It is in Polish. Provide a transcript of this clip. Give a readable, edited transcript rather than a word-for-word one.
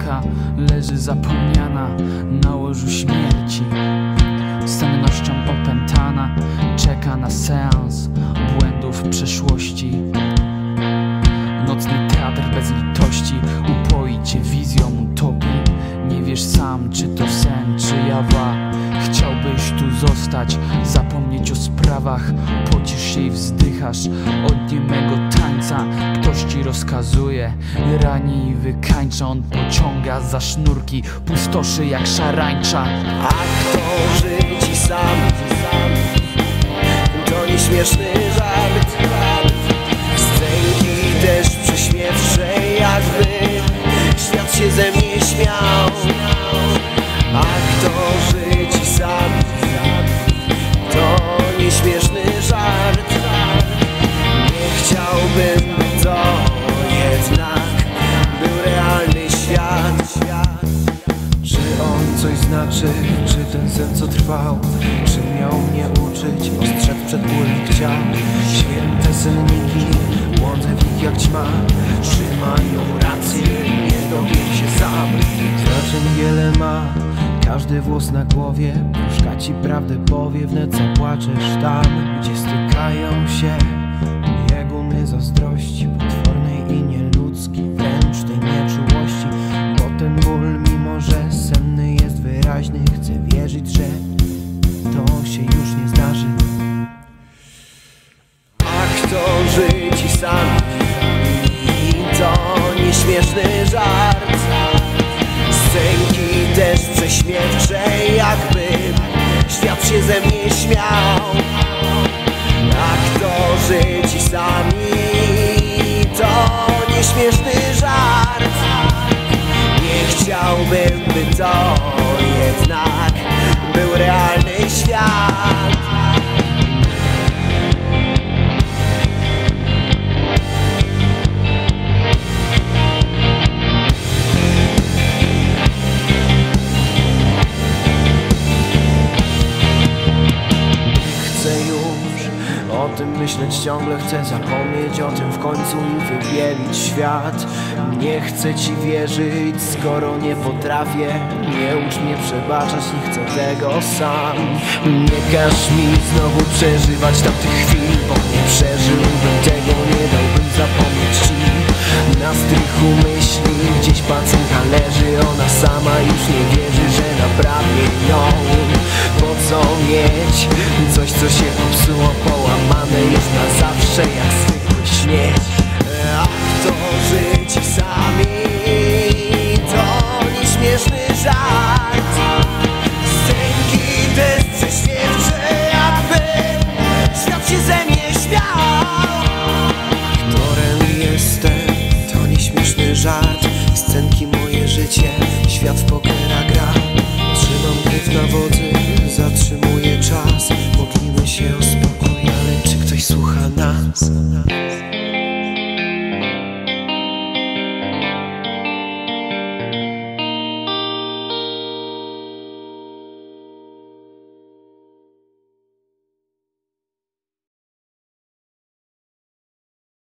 matka leży zapomniana na łożu śmierci. Sennością opętana czeka na seans błędów przeszłości. Nocny teatr bez litości upoi cię wizją utopii. Nie wiesz sam, czy to sen, czy jawa. Chciałbyś tu zostać, zapomnieć o sprawach. Pocisz się i wzdychasz od niemego tańca. Ktoś ci rozkazuje, rani i wykańcza. On pociąga za sznurki, pustoszy jak szarańcza. A kto żyć sam? To nieśmieszny żart. Scenki też prześmiewcze, jakby świat się ze mnie śmiał. A kto żyć sam? To nieśmieszny żart. Nie chciałbym, by to jednak był realny świat. Czy on coś znaczy? Czy ten sen co trwał? Czy miał mnie uczyć? Ostrzec przed bólem chciał. Święte senniki, błądzę w nich jak ćma. Czy mają rację? Nie dowiem się sam. Znaczeń wiele ma każdy włos na głowie. Puszka ci prawdę powie, wnet zapłaczesz tam, gdzie stykają się bieguny zazdrości, potwornej i nieludzkiej, wręcz tej nieczułości. Bo ten ból, mimo że senny jest wyraźny, chcę wierzyć, że to się już nie zdarzy. A kto żyć sam? To nieśmieszny żart. Scenki też prześmiewcze, jakby świat się ze mnie śmiał. A kto żyć sami? To nieśmieszny żart. Nie chciałbym, by to jednak był realny świat. O tym myśleć ciągle chcę, zapomnieć o tym w końcu i wybielić świat. Nie chcę ci wierzyć, skoro nie potrafię. Nie ucz mnie przebaczać, nie chcę tego sam. Nie każ mi znowu przeżywać tamtych chwil, bo nie przeżyłbym tego, nie dałbym zapomnieć ci. Na strychu myśli gdzieś pacynka leży, ona sama już nie wierzy, że naprawię ją. Po co mieć coś, co się popsuło, połamane jest na zawsze.